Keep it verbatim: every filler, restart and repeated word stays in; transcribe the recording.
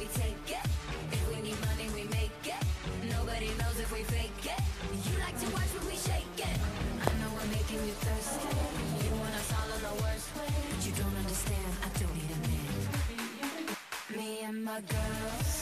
take it. If we need money, we make it. Nobody knows if we fake it. You like to watch when we shake it. I know we're making you thirsty. You want us all in the worst way, but you don't understand. I don't need a man. Me and my girls,